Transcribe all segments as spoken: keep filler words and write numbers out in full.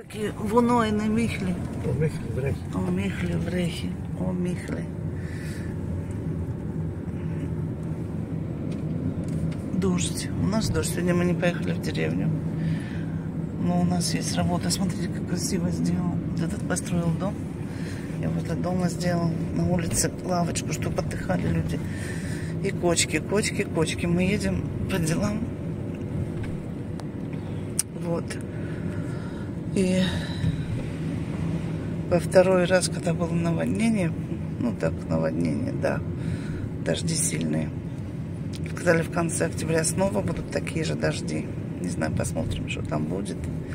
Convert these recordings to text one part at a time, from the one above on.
Такі воно і не міхлі. О міхлі врехи. О міхлі врехи. О міхлі. Дождь. У нас дождь. Сегодня мы не поехали в деревню. Но у нас есть работа. Смотрите, как красиво сделал. Этот построил дом. Я вот этот дома сделал. На улице лавочку, чтобы отдыхали люди. И кочки, кочки, кочки. Мы едем по делам. Вот. И во второй раз, когда было наводнение, ну так, наводнение, да, дожди сильные. Сказали, в конце октября снова будут такие же дожди. Не знаю, посмотрим, что там будет.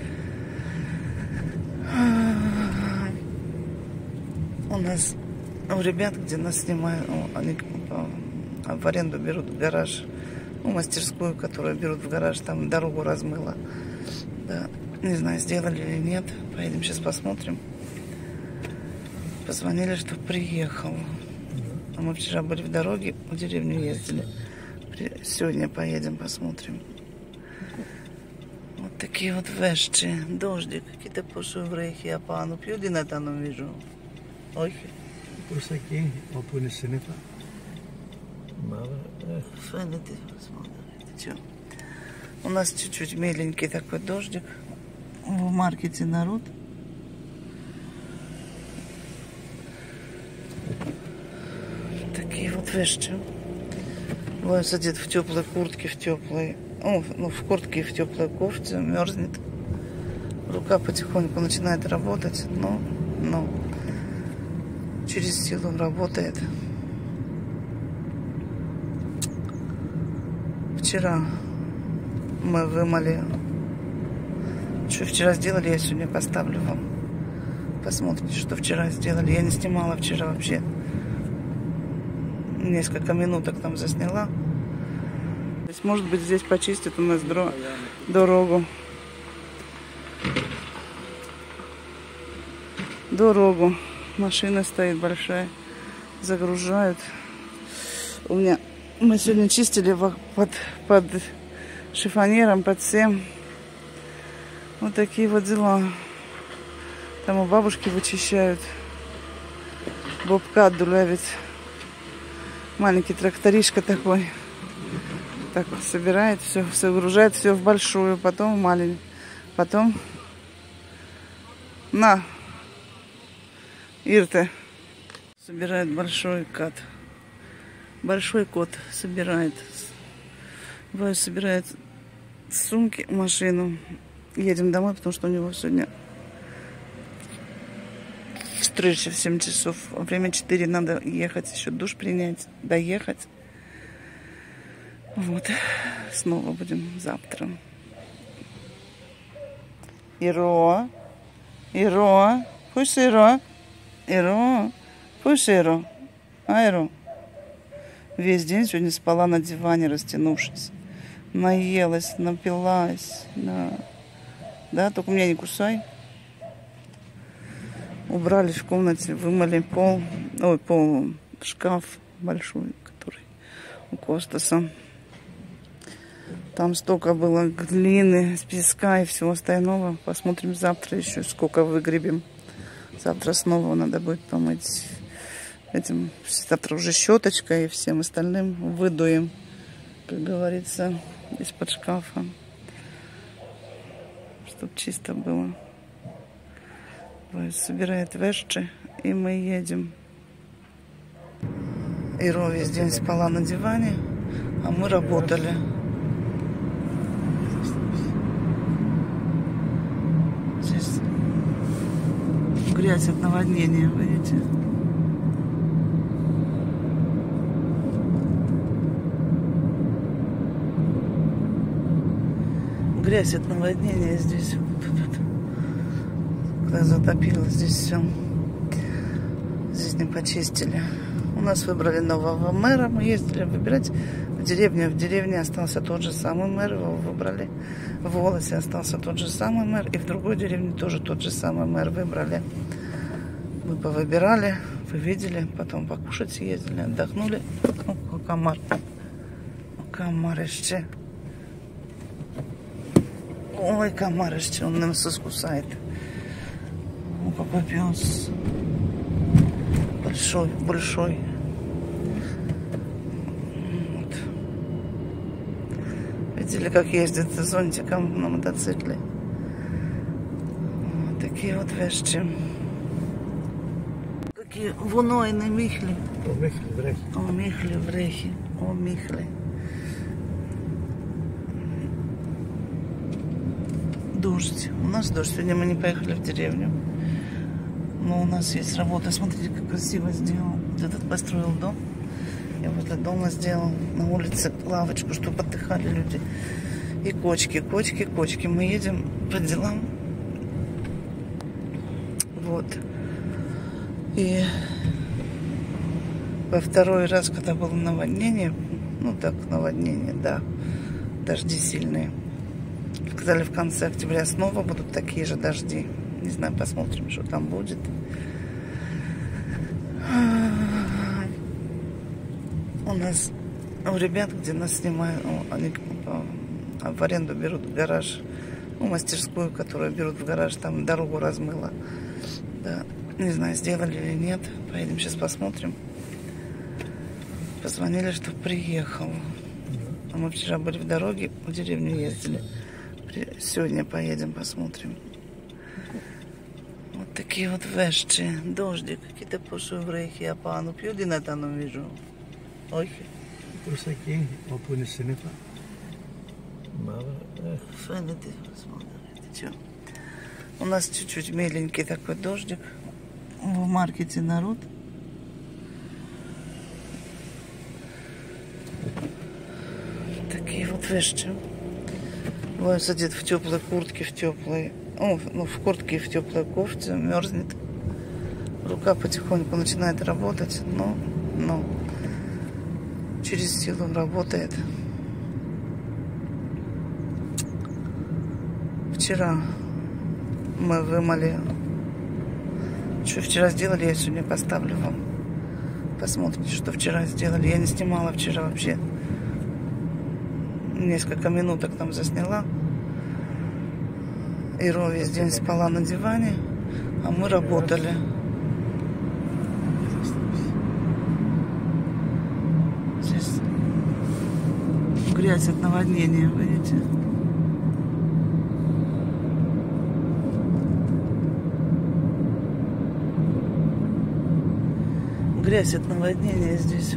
У нас, у ребят, где нас снимают, они в аренду берут гараж, ну, мастерскую, которую берут в гараж, там дорогу размыло. Да, не знаю, сделали или нет. Поедем сейчас посмотрим. Позвонили, что приехал. А мы вчера были в дороге, в деревню ездили. Сегодня поедем, посмотрим. Вот такие вот вещи. Дождик, какие-то пошеврехи, а пану пьюди на тану вижу. Ой. Пусаки, опуни синета. Мало. Фэны ты, смотри. У нас чуть-чуть меленький такой дождик. В маркете народ. Такие вот вещи. Вася одет в теплой куртке, в теплой, о, ну, в куртке и в теплой кофте, мерзнет. Рука потихоньку начинает работать, но, но через силу работает. Вчера мы вымыли. Что вчера сделали, я сегодня поставлю вам. Посмотрите, что вчера сделали. Я не снимала вчера вообще. Несколько минуток там засняла. То есть, может быть, здесь почистят у нас дро дорогу. Дорогу. Машина стоит большая. Загружают. У меня... Мы сегодня чистили под, под шифонером, под всем. Вот такие вот дела. Там у бабушки вычищают. Бобкат дулявит. Маленький тракторишка такой. Так вот собирает все, загружает все в большую, потом в маленькую. Потом на Ирте собирает большой кат. Большой кот собирает. Вася собирает сумки, машину. Едем домой, потому что у него сегодня встреча в семь часов. Время четыре, надо ехать, еще душ принять, доехать. Вот. Снова будем завтра. Иро. Иро. Пуширо. Иро. Пуширо. Айро. Весь день сегодня спала на диване, растянувшись. Наелась, напилась. Да, да, только меня не кусай. Убрали в комнате, вымыли пол, ой, пол, шкаф большой, который у Костаса. Там столько было глины, песка и всего остального. Посмотрим завтра еще, сколько выгребем. Завтра снова надо будет помыть этим. Завтра уже щеточкой и всем остальным выдуем, как говорится, из-под шкафа, чтобы чисто было. Собирает вещи, и мы едем. Иро весь день спала на диване, а мы работали. Здесь грязь от наводнения, видите? Грязь от наводнения здесь. Затопило здесь все. Здесь не почистили. У нас выбрали нового мэра. Мы ездили выбирать в деревню. В деревне остался тот же самый мэр. Его выбрали. В Волосе остался тот же самый мэр. И в другой деревне тоже тот же самый мэр выбрали. Мы повыбирали. Вы видели. Потом покушать съездили. Отдохнули. О, комар. Комарище. Ой, комарище. Он нас искусает. Ну, какой пес. Большой, большой. Вот. Видели, как ездит с зонтиком на мотоцикле? Вот такие вот вещи. Какие вунойные михли. О, михли, брехи. О, михли, брехи. О, михли. Дождь. У нас дождь. Сегодня мы не поехали в деревню. Но у нас есть работа. Смотрите, как красиво сделал. Вот этот построил дом. Я возле дома сделал на улице лавочку, чтобы отдыхали люди. И кочки, кочки, кочки. Мы едем по делам. Вот. И во второй раз, когда было наводнение, ну так, наводнение, да, дожди сильные. Сказали, в конце октября снова будут такие же дожди. Не знаю, посмотрим, что там будет. У нас, у ребят, где нас снимают, они в аренду берут гараж, ну, мастерскую, которую берут в гараж, там дорогу размыло. Да, не знаю, сделали или нет. Поедем сейчас посмотрим. Позвонили, что приехал. А мы вчера были в дороге, в деревню ездили. Сегодня поедем, посмотрим. Вот такие вот вещи. Дождик. Какие-то пошеврехи, а пану пью динатану вижу. Ой. Προσοχή, όπου είναι σύννεφα. Мало. Фэнеты, смотрите. У нас чуть-чуть меленький такой дождик. В маркете народ. Такие вот вещи. Вон сидит в теплой куртке, в теплой, ну, ну, в куртке и в теплой кофте, мерзнет. Рука потихоньку начинает работать, но, но через силу работает. Вчера мы вымыли. Что вчера сделали, я сегодня поставлю вам. Посмотрите, что вчера сделали. Я не снимала вчера вообще. Несколько минуток там засняла. Иро весь день спала на диване, а мы работали. Здесь грязь от наводнения, видите? Грязь от наводнения здесь.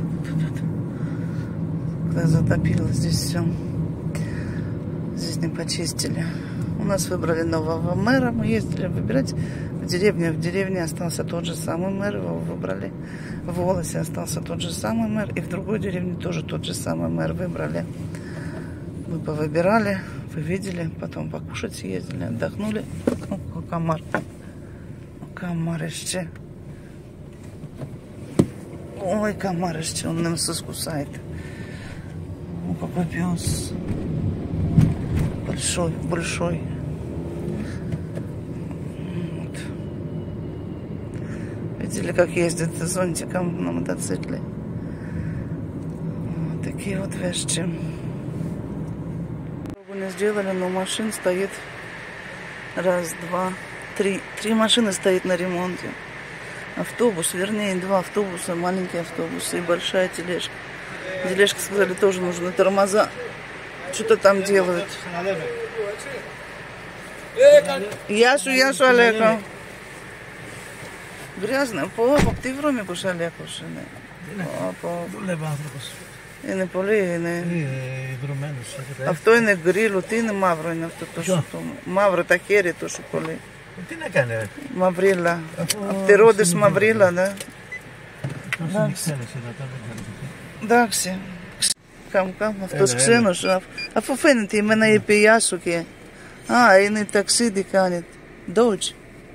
Когда затопило здесь все. Здесь не почистили. У нас выбрали нового мэра. Мы ездили выбирать в деревню. В деревне остался тот же самый мэр. Его выбрали. В Волосе остался тот же самый мэр. И в другой деревне тоже тот же самый мэр выбрали. Мы повыбирали. Вы видели. Потом покушать съездили. Отдохнули. О, комар. Комарище. Ой, комарище. Он нам соскусает. О, какой пес. Большой, большой. Вот. Видели, как ездит с зонтиком на мотоцикле? Вот такие вот вещи. Дорогу не сделали, но машин стоит раз, два, три. Три машины стоит на ремонте. Автобус, вернее, два автобуса, маленькие автобусы и большая тележка. Тележка, сказали, тоже нужны тормоза. Что-то там делают. Яшу, яшу, Олега. Грязно. Πω, τι βρώμη πως Αλέκος είναι. Δουλεύει άνθρωπος. Είναι πολύ, είναι. Είναι βρωμένος. Αυτό είναι γκρίλο. Τι είναι μαύρο είναι αυτό τόσο. Μαύρο τα χέρια τόσο πολύ. Τι να κάνει, ρε. Μαυρίλα. Απτερώντες μαυρίλα, ναι. Εντάξει. Κάμ, κάμ, αυτός ξένος. Αφού φαίνεται, εμένα είπε γεια σου και... Α, είναι ταξίδι κάνει. Deutsch.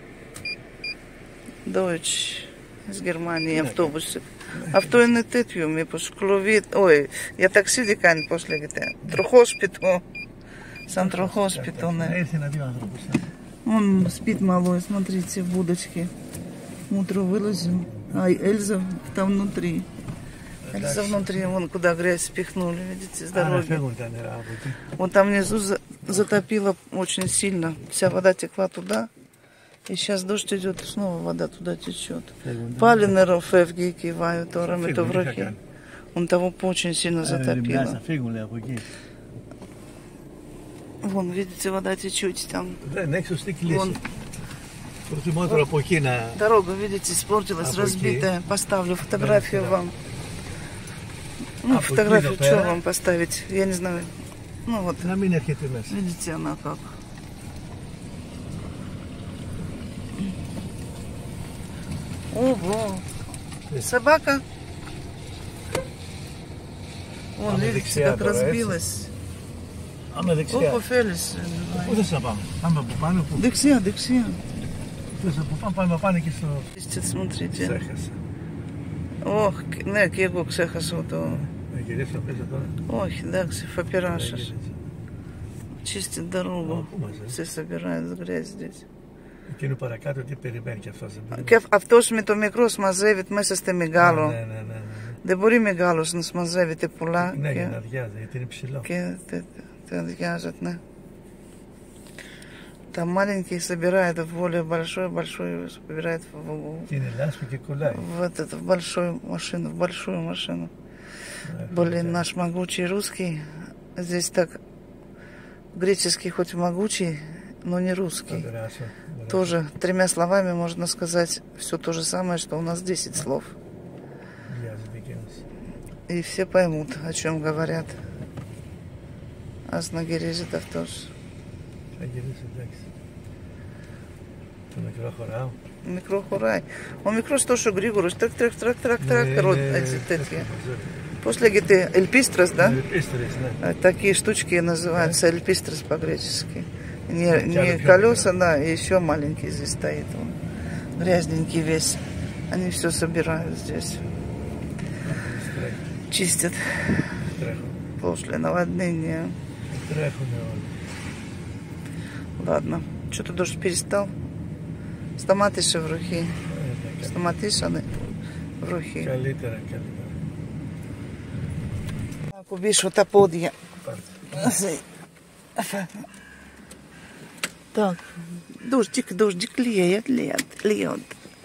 Deutsch. Из Германии автобусы. Αυτό είναι τέτοιο, μήπως κλωβί. Όχι, για ταξίδι κάνει, πώς λέγεται. Τροχόσπιτο. Σαν τροχόσπιτο, ναι. Ήρθε ένα-δύο άνθρωπους. Он спит малой, смотрите, в будочке. Утром вылазим. А Эльза там внутри. Эльза внутри, вон куда грязь спихнули, видите, с дороги. Вот там внизу за, затопило очень сильно. Вся вода текла туда. И сейчас дождь идет, и снова вода туда течет. Палины рофевги кивают, орами то врахи. Он того очень сильно затопило. Вон, видите, вода течет там. Вон. Дорога, видите, испортилась, разбитая. Поставлю фотографию вам. Ну, фотографию что вам поставить? Я не знаю. Ну вот. Видите, она как. Ого! Собака. Вон, видите, как разбилась. Опа, Фелис. Дексия, дексия. Смотрите. Ох, не, кего ксехасото. Ох, да, ксефапирашаш. Чистит дорогу. Все собирают грязь здесь. Εκείνο παρακάτω τι περιμένει και αυτός. Και αυτός με το μικρό смазεύει μέσα στη μεγάλο. Ναι, ναι, ναι, ναι. Δεν μπορεί μεγάλος να смазεύεται πολλά. Ναι, και... για να αδειάζει, γιατί είναι ψηλό. Και te αδειάζет, ναι. Там маленькие собирают в более большой, большой собирают в, в, этот, в большую машину, в большую машину. Блин, наш могучий русский, здесь так, греческий хоть могучий, но не русский. Тоже тремя словами можно сказать все то же самое, что у нас десять слов. И все поймут, о чем говорят. Ας να γυρίζεται αυτός. Θα γυρίσει, εντάξει. Το μικρό χωράω. Μικρό χωράει. Ο μικρός τόσο γρήγορος. Τρακ, τρακ, τρακ, τρακ, τρακ. Έτσι τέτοια. Πώς λέγεται? Эльпистрос, да? Эльпистрос, да. Такие штучки называются эльпистрос по-гречески. Не, не колеса, да, и еще маленький здесь стоит. Он грязненький весь. Они все собирают здесь. Чистят. После наводнения. Ладно. Что-то дождь перестал. Σταμάτησε βροχή. Σταματήσανε βροχή. Καλύτερα, καλύτερα. Να κουμπίσω τα πόδια. Так, дождик, дождик льет, льет, льет.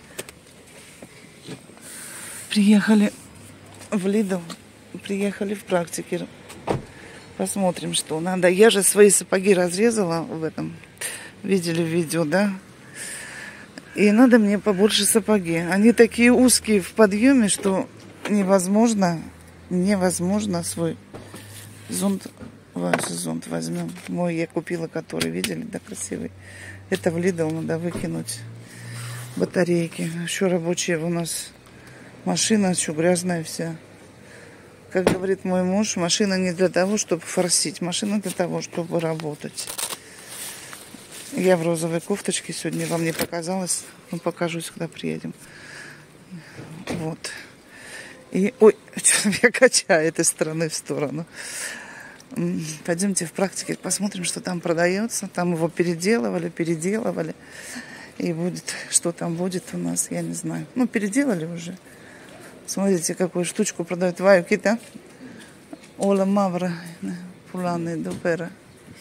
Приехали в Lidl, приехали в практике. Посмотрим, что надо. Я же свои сапоги разрезала в этом. Видели видео, да? И надо мне побольше сапоги. Они такие узкие в подъеме, что невозможно, невозможно свой зонт. Ваш зонт возьмем. Мой я купила, который, видели, да, красивый. Это в Lidl надо выкинуть. Батарейки. Еще рабочие у нас. Машина еще грязная вся. Как говорит мой муж, машина не для того, чтобы форсить. Машина для того, чтобы работать. Я в розовой кофточке сегодня. Вам не показалось? Ну, покажусь, когда приедем. Вот. И, ой, что меня качает из стороны в сторону. Пойдемте в практике, посмотрим, что там продается. Там его переделывали, переделывали. И будет, что там будет у нас, я не знаю. Ну, переделали уже. Смотрите, какую штучку продают. Ваю кита. Ола мавра. Пуланы допера.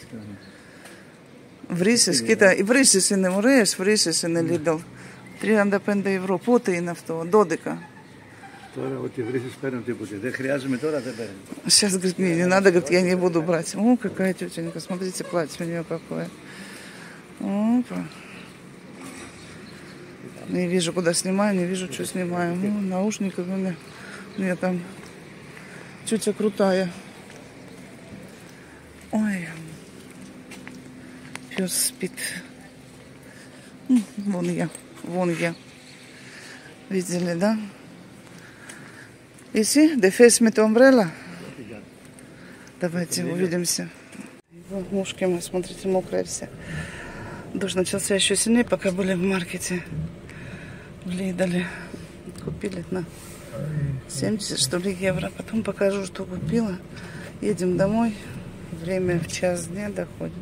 Βρύσεις, κοίτα, οι βρύσεις είναι ωραίες, βρύσεις είναι Lidl. τριάντα πέντε ευρώ, πότε είναι αυτό, δώδεκα. Τώρα ότι βρύσεις παίρνουν τίποτε, δεν χρειάζομαι τώρα, δεν παίρνω. Сейчас, говорит, не, не надо, говорит, я не буду брать. О, какая тетенька, смотрите, платье у нее какое. Опа. Не вижу, куда снимаю, не вижу, что снимаю. Ну, наушники у меня, у меня там тетя крутая. Ой. Пес спит. Вон я, вон я. Видели, да? Иси, дефес mit umbrella. Давайте увидимся. Мушки мы, смотрите, мокрая вся. Дождь начался еще сильнее, пока были в маркете. В Lidl. Купили на семьдесят, что ли, евро. Потом покажу, что купила. Едем домой. Время в час дня доходит.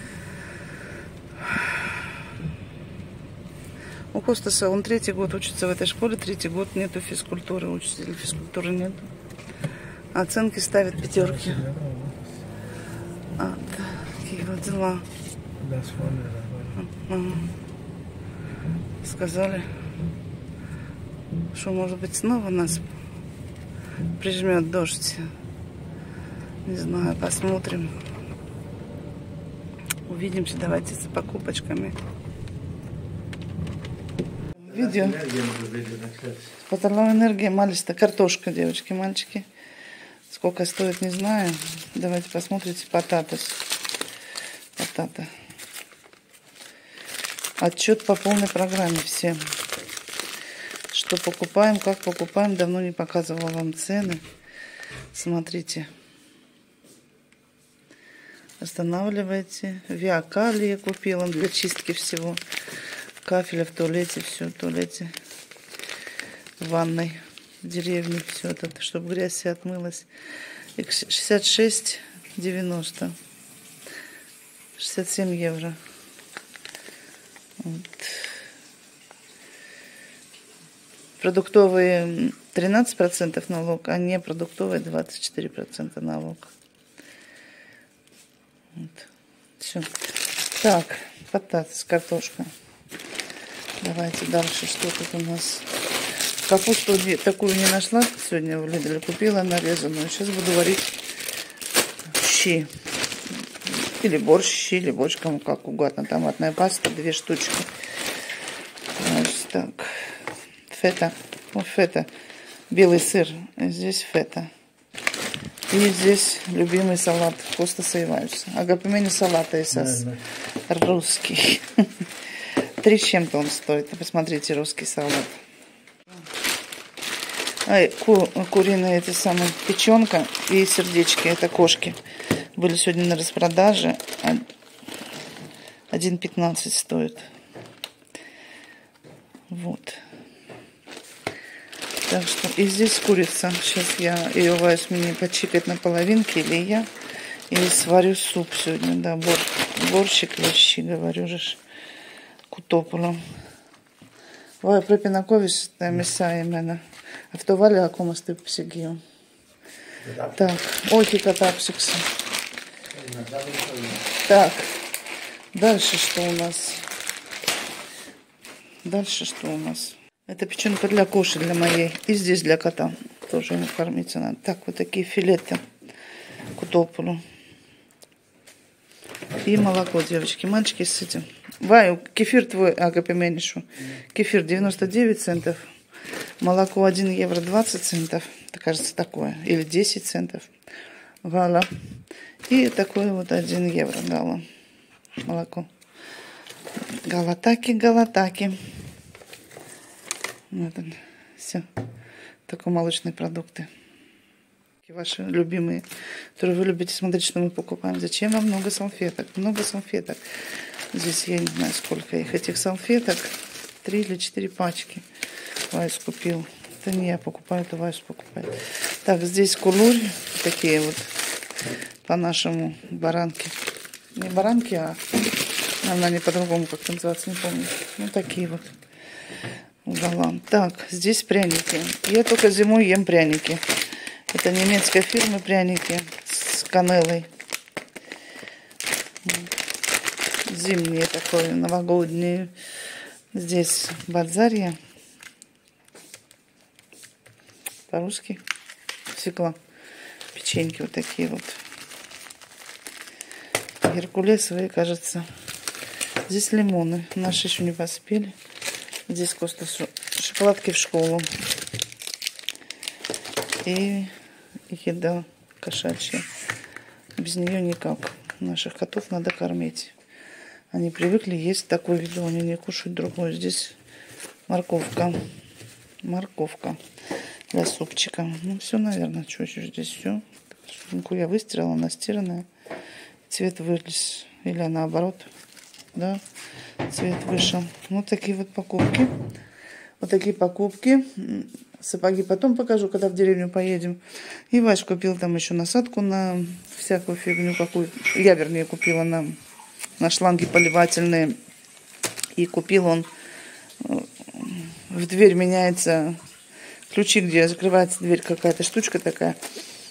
У Костаса, он третий год учится в этой школе, третий год нету физкультуры, учителя физкультуры нету. Оценки ставят пятерки. А, такие вот дела. Ага. Сказали, что, может быть, снова нас прижмет дождь. Не знаю, посмотрим. Увидимся, давайте с покупочками. Видео. Потоловая энергия, малиста, картошка, девочки, мальчики. Сколько стоит, не знаю. Давайте посмотрите. Потатос. Потата. Отчет по полной программе всем. Что покупаем, как покупаем. Давно не показывала вам цены. Смотрите. Останавливайте. Виакали я купила для чистки всего. Кафеля в туалете, все в туалете. В ванной. В деревне все это, чтобы грязь вся отмылась. шестьдесят шесть девяносто. шестьдесят семь евро. Вот. Продуктовые тринадцать процентов налог, а не продуктовые двадцать четыре процента налог. Вот. Все. Так, потатос, картошка. Давайте дальше, что тут у нас. Капусту такую не нашла, сегодня в Лидле купила нарезанную. Сейчас буду варить щи. Или борщ, щи, или борщ, кому как угодно. Томатная паста, две штучки. Значит, так. Фета. Вот фета. Белый сыр. Здесь фета. И здесь любимый салат. Коста соеваюсь. Агапимени салата эсас. Русский. Три с чем-то он стоит. Посмотрите, русский салат. Ай, ку, куриные эти самые печенка и сердечки. Это кошки. Были сегодня на распродаже. один пятнадцать стоит. Вот. Так что и здесь курица. Сейчас я ее возьму почикать на половинки, или я. И сварю суп сегодня. Да, бор, борщик или щи, говорю же. Кутополо. Vai prepinakovis misājumena. Авто vaļā, ko mēs te посидим. Так, охи катапсиксы. Так, дальше что у нас? Дальше что у нас? Это печенка для коши, для моей. И здесь для кота. Тоже ему кормиться надо. Так, вот такие филеты. Кутополу. И молоко, девочки. Мальчики с этим. Ваю, кефир твой, агапименишу. Кефир девяносто девять центов. Молоко один евро двадцать центов. Это, кажется, такое. Или десять центов. Гала. И такое вот один евро гала. Молоко. Галатаки, галатаки. Вот он. Все. Такие молочные продукты. Ваши любимые, которые вы любите смотреть, что мы покупаем. Зачем вам много салфеток? Много салфеток. Здесь я не знаю, сколько их. Этих салфеток. Три или четыре пачки. Вайс купил. Это не я покупаю, это Вайс покупает. Так, здесь кулурь. Такие вот по-нашему баранки. Не баранки, а она не по-другому как-то называется, не помню. Ну, такие вот. Уголам. Так, здесь пряники. Я только зимой ем пряники. Это немецкая фирма пряники с канелой. Зимние такое, новогодние. Здесь базарья. По-русски. Свекла. Печеньки вот такие вот. Геркулесовые, кажется. Здесь лимоны. Наши еще не поспели. Здесь просто шоколадки в школу. И еда кошачья. Без нее никак. Наших котов надо кормить. Они привыкли есть такую еду, они не кушают другую. Здесь морковка. Морковка для супчика. Ну, все, наверное, что еще здесь все. Сумку я выстирала, она стиранная. Цвет вылез. Или наоборот. Да, цвет вышел. Вот такие вот покупки. Вот такие покупки. Сапоги потом покажу, когда в деревню поедем. И Вась купил там еще насадку на всякую фигню какую. Я, вернее, купила на, на шланги поливательные. И купил он... В дверь меняется ключи, где закрывается дверь, какая-то штучка такая.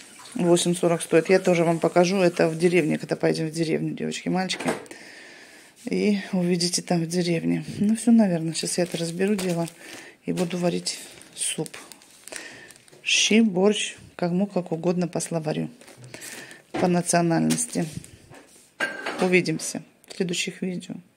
восемь сорок стоит. Я тоже вам покажу это в деревне, когда поедем в деревню, девочки, мальчики. И увидите там в деревне. Ну все, наверное. Сейчас я это разберу дело. И буду варить суп. Щи, борщ, кому как угодно по словарю. По национальности. Увидимся в следующих видео.